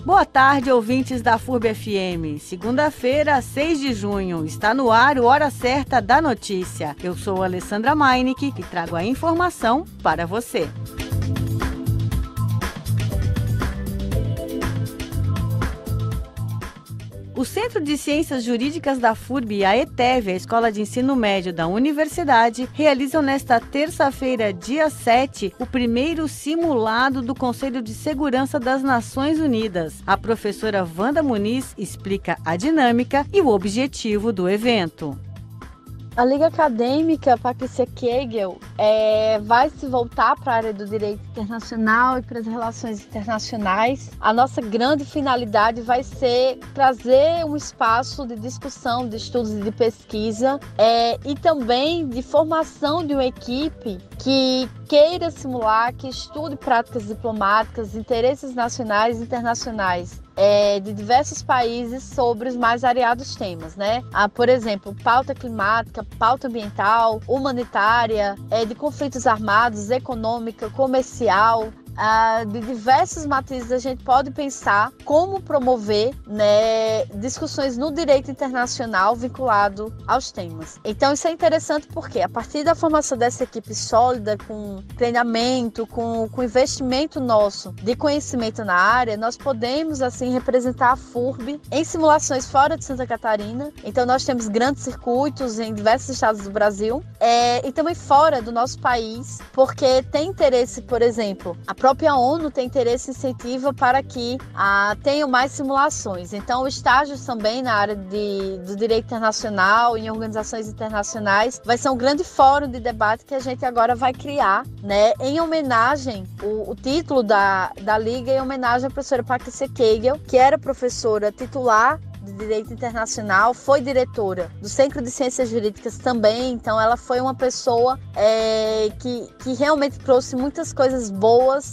Boa tarde, ouvintes da FURB FM. Segunda-feira, 6 de junho, está no ar o Hora Certa da Notícia. Eu sou Alessandra Meinig e trago a informação para você. O Centro de Ciências Jurídicas da FURB e a ETEV, a Escola de Ensino Médio da Universidade, realizam nesta terça-feira, dia 7, o primeiro simulado do Conselho de Segurança das Nações Unidas. A professora Wanda Muniz explica a dinâmica e o objetivo do evento. A Liga Acadêmica Patrícia Kegel vai se voltar para a área do direito internacional e para as relações internacionais. A nossa grande finalidade vai ser trazer um espaço de discussão, de estudos e de pesquisa e também de formação de uma equipe que queira simular, que estude práticas diplomáticas, interesses nacionais e internacionais de diversos países sobre os mais variados temas, né? Por exemplo, pauta climática, pauta ambiental, humanitária, de conflitos armados, econômica, comercial. De diversas matrizes a gente pode pensar como promover, discussões no direito internacional vinculado aos temas. Então isso é interessante porque a partir da formação dessa equipe sólida, com treinamento, com investimento nosso de conhecimento na área, nós podemos assim representar a FURB em simulações fora de Santa Catarina. Então nós temos grandes circuitos em diversos estados do Brasil e também fora do nosso país, porque tem interesse, por exemplo, a própria ONU tem interesse e incentiva para que tenham mais simulações. Então, estágios também na área do direito internacional, em organizações internacionais, vai ser um grande fórum de debate que a gente agora vai criar, em homenagem, o título da Liga é em homenagem à professora Patrícia Kegel, que era professora titular de Direito Internacional, foi diretora do Centro de Ciências Jurídicas também, então ela foi uma pessoa que realmente trouxe muitas coisas boas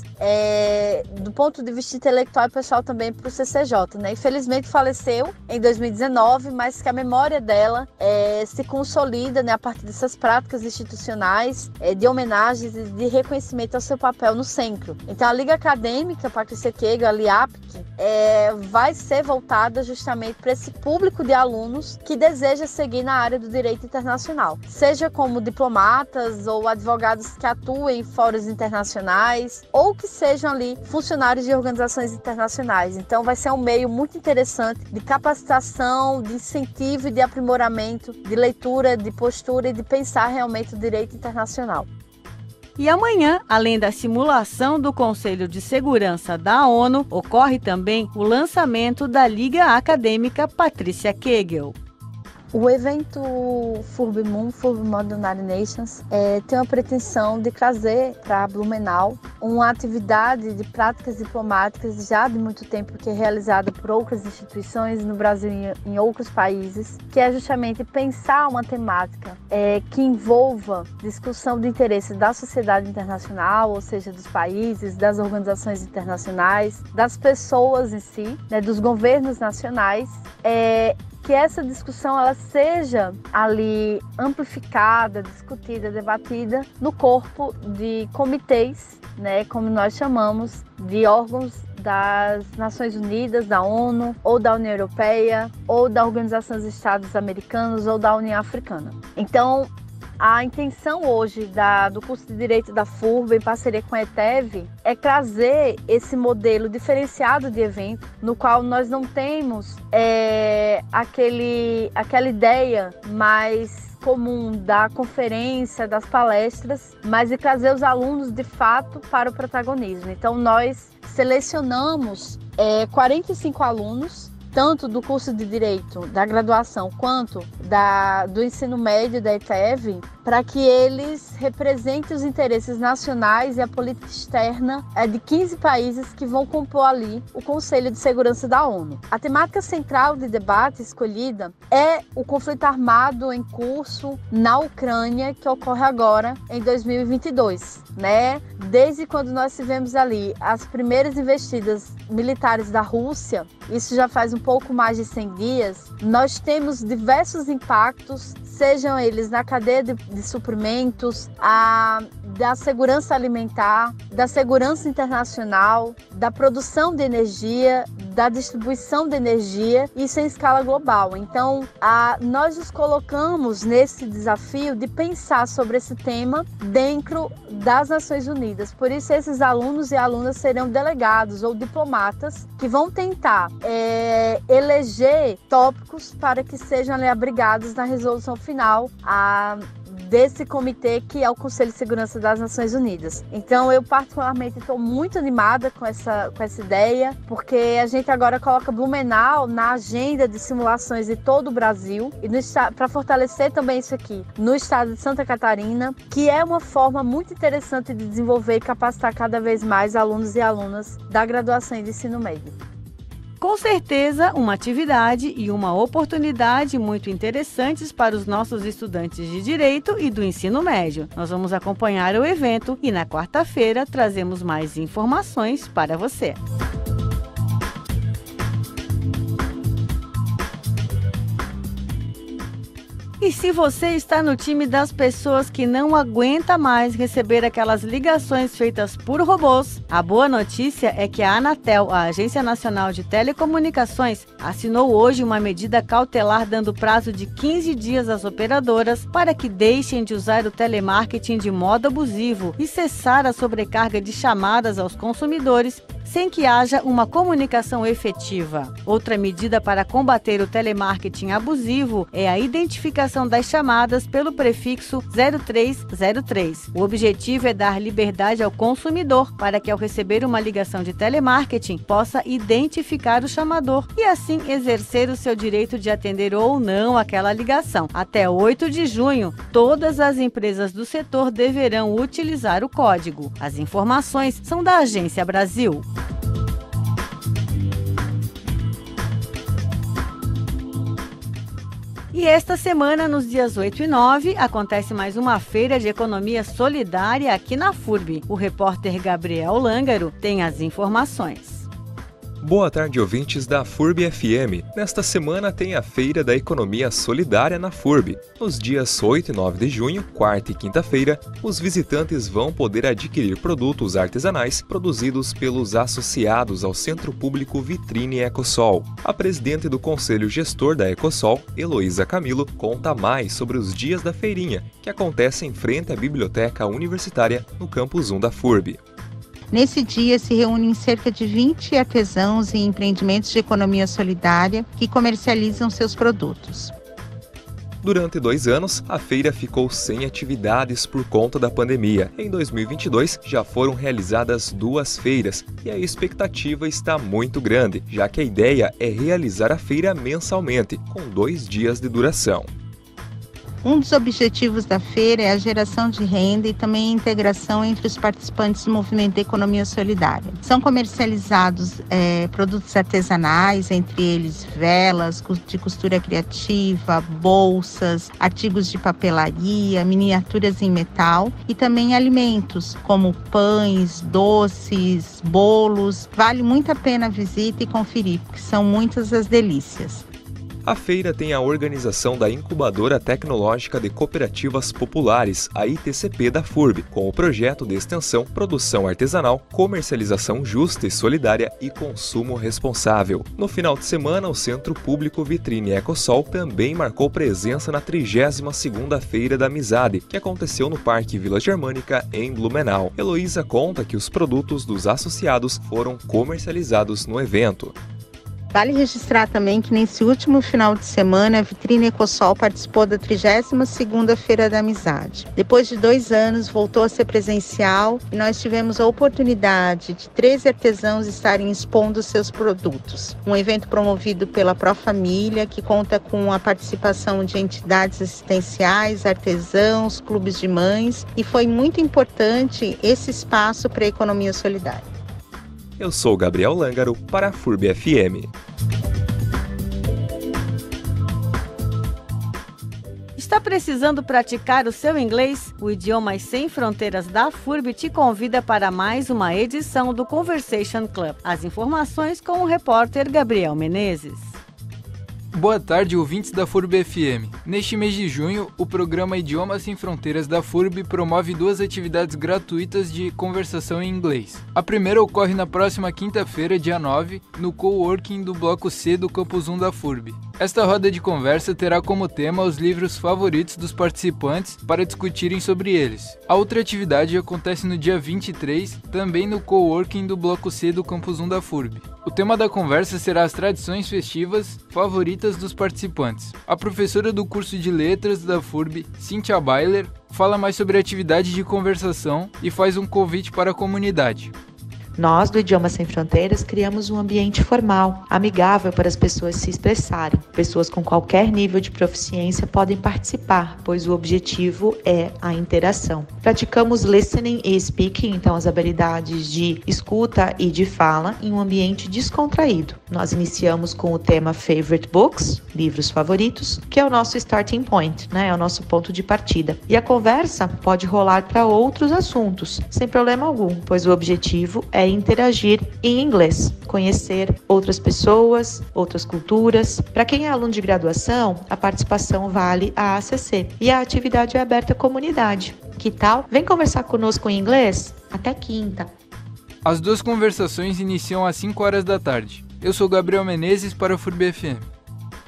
do ponto de vista intelectual e pessoal também para o CCJ, Infelizmente faleceu em 2019, mas que a memória dela se consolida, a partir dessas práticas institucionais de homenagens e de reconhecimento ao seu papel no centro. Então a Liga Acadêmica Patrícia Kegel, a LIAPC, vai ser voltada justamente para esse público de alunos que deseja seguir na área do direito internacional, seja como diplomatas ou advogados que atuem em fóruns internacionais ou que sejam ali funcionários de organizações internacionais. Então vai ser um meio muito interessante de capacitação, de incentivo e de aprimoramento, de leitura, de postura e de pensar realmente o direito internacional. E amanhã, além da simulação do Conselho de Segurança da ONU, ocorre também o lançamento da Liga Acadêmica Patrícia Kegel. O evento FURB Moon, FURB Modern United Nations, tem a pretensão de trazer para Blumenau uma atividade de práticas diplomáticas já de muito tempo que é realizada por outras instituições no Brasil e em outros países, que é justamente pensar uma temática que envolva discussão de interesse da sociedade internacional, ou seja, dos países, das organizações internacionais, das pessoas em si, dos governos nacionais, que essa discussão ela seja ali amplificada, discutida, debatida no corpo de comitês, como nós chamamos, de órgãos das Nações Unidas, da ONU, ou da União Europeia, ou da Organização dos Estados Americanos, ou da União Africana. Então, a intenção hoje do curso de Direito da FURB, em parceria com a ETEV, é trazer esse modelo diferenciado de evento, no qual nós não temos aquela ideia mais comum da conferência, das palestras, mas de trazer os alunos de fato para o protagonismo. Então nós selecionamos 45 alunos, tanto do curso de Direito da graduação quanto do ensino médio da ETEV, para que eles representem os interesses nacionais e a política externa de 15 países que vão compor ali o Conselho de Segurança da ONU. A temática central de debate escolhida é o conflito armado em curso na Ucrânia, que ocorre agora em 2022, Desde quando nós tivemos ali as primeiras investidas militares da Rússia, isso já faz um pouco mais de 100 dias, nós temos diversos impactos, sejam eles na cadeia de suprimentos, da segurança alimentar, da segurança internacional, da produção de energia, da distribuição de energia, isso em escala global. Então, nós nos colocamos nesse desafio de pensar sobre esse tema dentro das Nações Unidas. Por isso, esses alunos e alunas serão delegados ou diplomatas que vão tentar eleger tópicos para que sejam abrigados na resolução final desse comitê que é o Conselho de Segurança das Nações Unidas. Então, eu particularmente estou muito animada com essa ideia, porque a gente agora coloca Blumenau na agenda de simulações de todo o Brasil e para fortalecer também isso aqui no estado de Santa Catarina, que é uma forma muito interessante de desenvolver e capacitar cada vez mais alunos e alunas da graduação e de ensino médio. Com certeza, uma atividade e uma oportunidade muito interessantes para os nossos estudantes de Direito e do ensino médio. Nós vamos acompanhar o evento e na quarta-feira trazemos mais informações para você. E se você está no time das pessoas que não aguenta mais receber aquelas ligações feitas por robôs, a boa notícia é que a Anatel, a Agência Nacional de Telecomunicações, assinou hoje uma medida cautelar dando prazo de 15 dias às operadoras para que deixem de usar o telemarketing de modo abusivo e cessar a sobrecarga de chamadas aos consumidores sem que haja uma comunicação efetiva. Outra medida para combater o telemarketing abusivo é a identificação das chamadas pelo prefixo 0303. O objetivo é dar liberdade ao consumidor para que, ao receber uma ligação de telemarketing, possa identificar o chamador e assim exercer o seu direito de atender ou não aquela ligação. Até 8 de junho, todas as empresas do setor deverão utilizar o código. As informações são da Agência Brasil. E esta semana, nos dias 8 e 9, acontece mais uma feira de economia solidária aqui na FURB. O repórter Gabriel Lângaro tem as informações. Boa tarde, ouvintes da FURB FM. Nesta semana tem a Feira da Economia Solidária na FURB. Nos dias 8 e 9 de junho, quarta e quinta-feira, os visitantes vão poder adquirir produtos artesanais produzidos pelos associados ao Centro Público Vitrine Ecosol. A presidente do Conselho Gestor da Ecosol, Heloísa Camilo, conta mais sobre os dias da feirinha, que acontece em frente à Biblioteca Universitária no Campus 1 da FURB. Nesse dia se reúnem cerca de 20 artesãos e empreendimentos de economia solidária que comercializam seus produtos. Durante 2 anos, a feira ficou sem atividades por conta da pandemia. Em 2022, já foram realizadas 2 feiras e a expectativa está muito grande, já que a ideia é realizar a feira mensalmente, com 2 dias de duração. Um dos objetivos da feira é a geração de renda e também a integração entre os participantes do movimento da economia solidária. São comercializados produtos artesanais, entre eles velas de costura criativa, bolsas, artigos de papelaria, miniaturas em metal e também alimentos como pães, doces, bolos. Vale muito a pena a visita e conferir, porque são muitas as delícias. A feira tem a organização da Incubadora Tecnológica de Cooperativas Populares, a ITCP da FURB, com o projeto de extensão Produção Artesanal, Comercialização Justa e Solidária e Consumo Responsável. No final de semana, o Centro Público Vitrine Ecosol também marcou presença na 32ª Feira da Amizade, que aconteceu no Parque Vila Germânica, em Blumenau. Heloísa conta que os produtos dos associados foram comercializados no evento. Vale registrar também que nesse último final de semana, a Vitrine Ecosol participou da 32ª Feira da Amizade. Depois de 2 anos, voltou a ser presencial e nós tivemos a oportunidade de 13 artesãos estarem expondo seus produtos. Um evento promovido pela Profamília, que conta com a participação de entidades assistenciais, artesãos, clubes de mães, e foi muito importante esse espaço para a economia solidária. Eu sou Gabriel Lângaro para a FURB FM. Está precisando praticar o seu inglês? O Idiomas Sem Fronteiras da FURB te convida para mais uma edição do Conversation Club. As informações com o repórter Gabriel Menezes. Boa tarde, ouvintes da FURB FM. Neste mês de junho, o programa Idiomas Sem Fronteiras da FURB promove 2 atividades gratuitas de conversação em inglês. A primeira ocorre na próxima quinta-feira, dia 9, no coworking do Bloco C do Campus 1 da FURB. Esta roda de conversa terá como tema os livros favoritos dos participantes para discutirem sobre eles. A outra atividade acontece no dia 23, também no coworking do Bloco C do Campus 1 da FURB. O tema da conversa será as tradições festivas favoritas dos participantes. A professora do curso de letras da FURB, Cynthia Byler, fala mais sobre a atividade de conversação e faz um convite para a comunidade. Nós, do Idiomas Sem Fronteiras, criamos um ambiente formal, amigável para as pessoas se expressarem. Pessoas com qualquer nível de proficiência podem participar, pois o objetivo é a interação. Praticamos listening e speaking, então as habilidades de escuta e de fala, em um ambiente descontraído. Nós iniciamos com o tema Favorite Books, livros favoritos, que é o nosso starting point, é o nosso ponto de partida. E a conversa pode rolar para outros assuntos, sem problema algum, pois o objetivo é interagir em inglês, conhecer outras pessoas, outras culturas. Para quem é aluno de graduação, a participação vale a ACC e a atividade é aberta à comunidade. Que tal? Vem conversar conosco em inglês? Até quinta. As 2 conversações iniciam às 5 horas da tarde. Eu sou Gabriel Menezes para a FURB FM.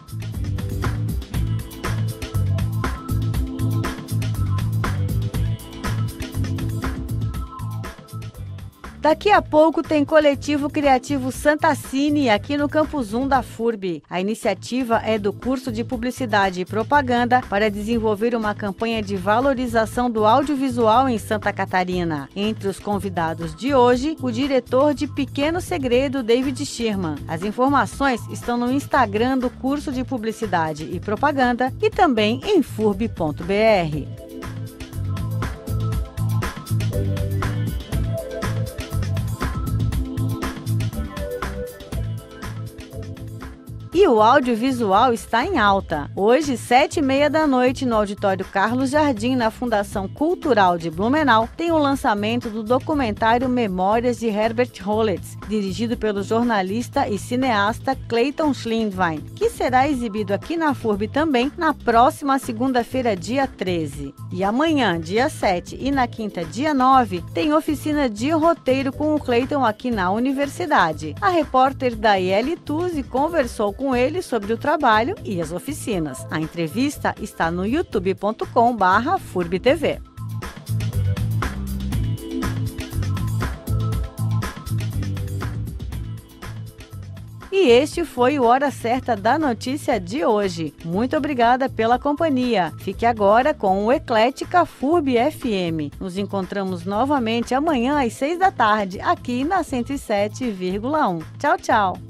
Daqui a pouco tem Coletivo Criativo Santa Cine aqui no Campus 1 da FURB. A iniciativa é do curso de Publicidade e Propaganda para desenvolver uma campanha de valorização do audiovisual em Santa Catarina. Entre os convidados de hoje, o diretor de Pequeno Segredo, David Sherman. As informações estão no Instagram do curso de Publicidade e Propaganda e também em furb.br. E o audiovisual está em alta. Hoje, 7h30 da noite, no Auditório Carlos Jardim, na Fundação Cultural de Blumenau, tem o lançamento do documentário Memórias de Herbert Roletz, dirigido pelo jornalista e cineasta Clayton Schlindwein, que será exibido aqui na FURB também na próxima segunda-feira, dia 13. E amanhã, dia 7, e na quinta, dia 9, tem oficina de roteiro com o Clayton aqui na universidade. A repórter Daiele Tuzzi conversou com ele sobre o trabalho e as oficinas. A entrevista está no youtube.com/FURBTV. E este foi o Hora Certa da Notícia de hoje. Muito obrigada pela companhia. Fique agora com o Eclética FURB FM. Nos encontramos novamente amanhã às 6 da tarde, aqui na 107,1. Tchau, tchau.